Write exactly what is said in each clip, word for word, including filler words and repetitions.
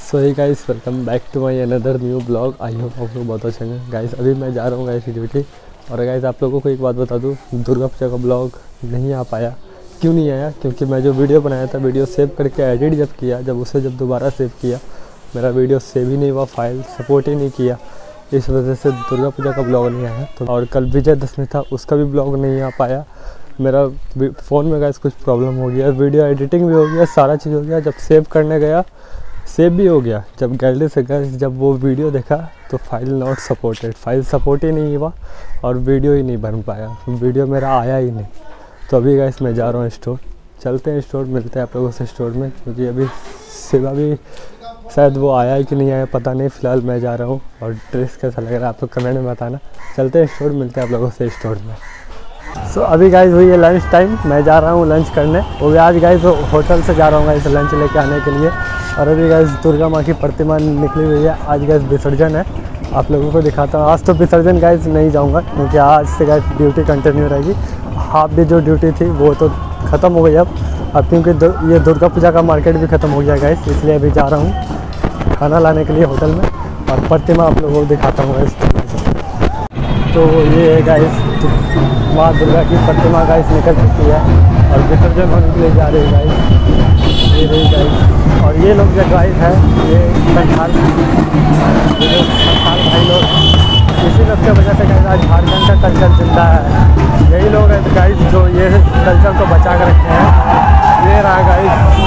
So hi guys, welcome back to my another new blog. I hope आप लोग बहुत अच्छे हैं गाइस। अभी मैं जा रहा हूँ गाइस ड्यूटी। और गाइस आप लोगों को एक बात बता दूँ, दुर्गा पूजा का ब्लॉग नहीं आ पाया। क्यों नहीं आया? क्योंकि मैं जो वीडियो बनाया था, वीडियो सेव करके एडिट जब किया, जब उसे जब दोबारा सेव किया, मेरा वीडियो सेव ही नहीं हुआ, फाइल सपोर्ट ही नहीं किया। इस वजह से दुर्गा पूजा का ब्लॉग नहीं आया। तो और कल विजयदशमी था, उसका भी ब्लॉग नहीं आ पाया। मेरा फ़ोन में गाइस कुछ प्रॉब्लम हो गया, वीडियो एडिटिंग भी हो गया, सारा चीज़ हो गया। जब सेव करने गया, सेव भी हो गया। जब गैलरी से गए, जब वो वीडियो देखा तो file not supported, file support ही नहीं हुआ और वीडियो ही नहीं बन पाया, वीडियो मेरा आया ही नहीं। तो अभी गाइस मैं जा रहा हूँ स्टोर, चलते हैं स्टोर, मिलते हैं आप लोगों से स्टोर में। क्योंकि अभी सेवा भी शायद वो आया है कि नहीं आया पता नहीं। फ़िलहाल मैं जा रहा हूँ और ड्रेस कैसा लग रहा है आप लोग कमेंट में बताना। चलते हैं स्टोर, मिलते हैं आप लोगों से स्टोर में। सो so, अभी गाइस हुई है लंच टाइम, मैं जा रहा हूँ लंच करने। वो भी आज गाइस होटल से जा रहा हूँ गाइस लंच लेके आने के लिए। और अभी गाइस दुर्गा माँ की प्रतिमा निकली हुई है। आज गाइस विसर्जन है, आप लोगों को दिखाता हूँ। आज तो विसर्जन गाइस नहीं जाऊँगा क्योंकि आज से गाइस ड्यूटी कंटिन्यू रहेगी। हाफ डे जो ड्यूटी थी वो तो ख़त्म हो गई अब अब क्योंकि ये दुर्गा पूजा का मार्केट भी ख़त्म हो गया गाइस, इसलिए अभी जा रहा हूँ खाना लाने के लिए होटल में। और प्रतिमा आप लोगों को दिखाता हूँ गाइस। तो ये है गाइस माँ दुर्गा की प्रतिमा गाइस निकल चुकी है और विसर्जन होने के लिए जा रही है गाइस। ये रही गाइस। और ये लोग जो गाइस है, ये संथाल ये लोग संथाल भाई लोग, इसी लोग की वजह से गाइस आज झारखंड का कल्चर जिंदा है। यही लोग हैं गाइस जो ये कल्चर को बचा कर रखे हैं। ये रहा गाइस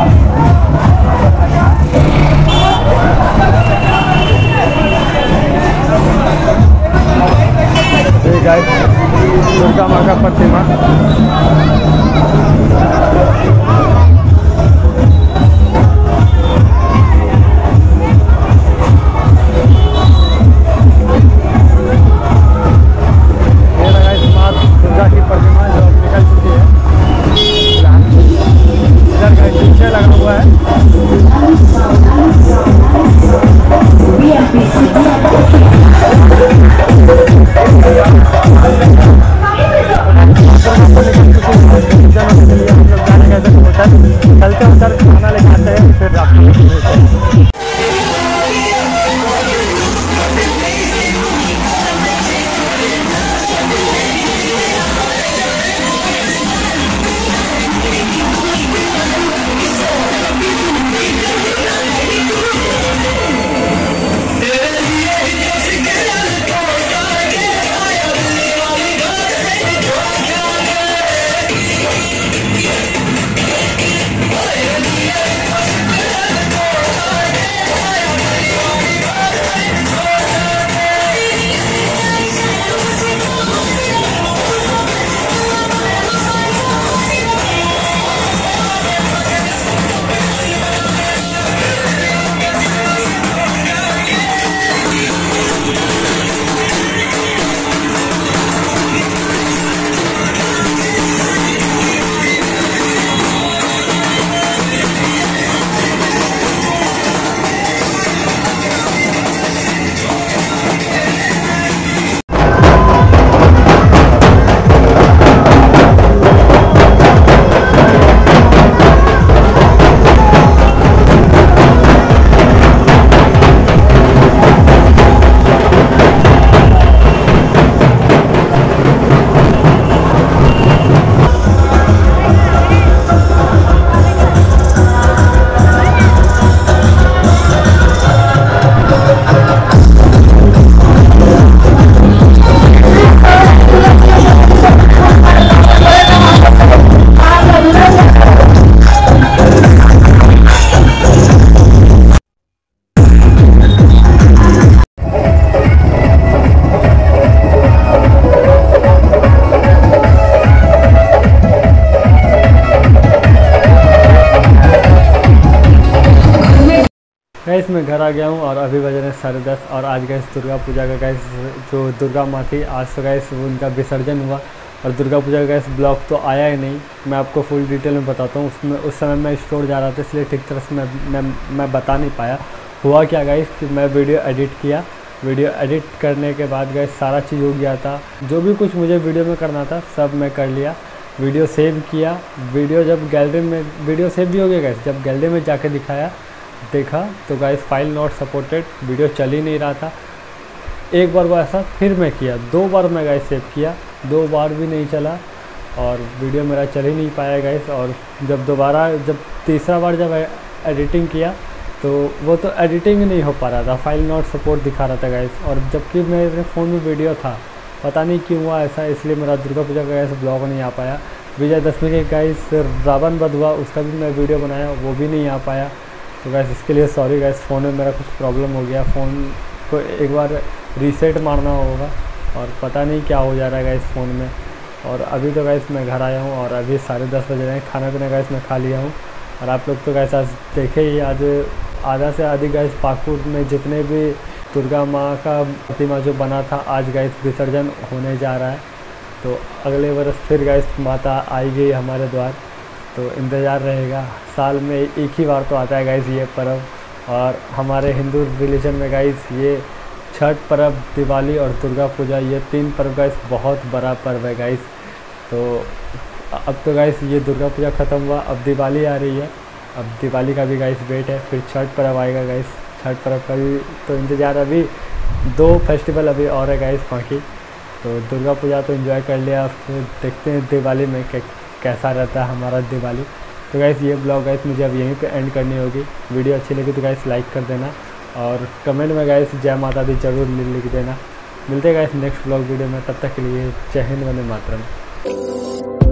ये गाइस दुर्गा माँ का प्रतिमा। ये लगा इस माँ दुर्गा की प्रतिमा जो अब निकल चुकी है। इधर गाइस पीछे लगा हुआ है। चलते उधर खाना ले जाते हैं, फिर आपको गैस मैं घर आ गया हूँ और अभी बज रहे हैं साढ़े दस। और आज गैस दुर्गा पूजा का गैस जो दुर्गा माँ थी, आज तो गैस उनका विसर्जन हुआ। और दुर्गा पूजा का गैस ब्लॉग तो आया ही नहीं। मैं आपको फुल डिटेल में बताता हूँ। उसमें उस समय मैं स्टोर जा रहा था, इसलिए ठीक तरह से मैं मैं मैं बता नहीं पाया। हुआ क्या गैस कि मैं वीडियो एडिट किया, वीडियो एडिट करने के बाद गैस सारा चीज़ हो गया था। जो भी कुछ मुझे वीडियो में करना था सब मैं कर लिया। वीडियो सेव किया, वीडियो जब गैलरी में वीडियो सेव भी हो गया गैस, जब गैलरी में जाके दिखाया देखा तो guys file not supported, video चल ही नहीं रहा था। एक बार वो ऐसा फिर मैं किया, दो बार मैं गाइस सेव किया, दो बार भी नहीं चला और वीडियो मेरा चल ही नहीं पाया गाइस। और जब दोबारा जब तीसरा बार जब एडिटिंग किया तो वो तो एडिटिंग नहीं हो पा रहा था, फाइल नॉट सपोर्ट दिखा रहा था गाइस। और जबकि मेरे फ़ोन में वीडियो था, पता नहीं क्यों हुआ ऐसा, इसलिए मेरा दुर्गा पूजा का गाइस ब्लॉग नहीं आ पाया। विजयदशमी के गाइस रावण वध हुआ, उसका भी मैं वीडियो बनाया, वो भी नहीं आ पाया। तो गाइस इसके लिए सॉरी गाइस, फ़ोन में मेरा कुछ प्रॉब्लम हो गया, फ़ोन को एक बार रीसेट मारना होगा और पता नहीं क्या हो जा रहा है गाइस फ़ोन में। और अभी तो गाइस मैं घर आया हूँ और अभी साढ़े दस बजे रहे हैं, खाना पीना गाइस मैं खा लिया हूँ। और आप लोग तो गाइस आज देखे ही, आज आधा से अधिक गाइस पाकुड़ में जितने भी दुर्गा माँ का प्रतिमा जो बना था, आज गाइस विसर्जन होने जा रहा है। तो अगले वर्ष फिर गाइस माता आएगी हमारे द्वार, तो इंतज़ार रहेगा। साल में एक ही बार तो आता है गाइस ये पर्व। और हमारे हिंदू रिलीजन में गाइस ये छठ पर्व, दिवाली और दुर्गा पूजा, ये तीन पर्व गाइस बहुत बड़ा पर्व है गाइस। तो अब तो गाइस ये दुर्गा पूजा ख़त्म हुआ, अब दिवाली आ रही है, अब दिवाली का भी गाइस वेट है, फिर छठ पर्व आएगा गाइस। छठ पर्व का भी तो इंतज़ार, अभी दो फेस्टिवल अभी और है गाइस बाकी। तो दुर्गा पूजा तो एंजॉय कर लिया, फिर देखते हैं दिवाली में कैसा रहता है हमारा दिवाली। तो गाइस ये ब्लॉग गाइस मुझे अब यहीं पे एंड करनी होगी। वीडियो अच्छी लगी तो गाइस लाइक कर देना और कमेंट में गाइस जय माता दी जरूर लिख देना। मिलते हैं गाइस नेक्स्ट ब्लॉग वीडियो में, तब तक के लिए जय हिंद, वंदे मातरम।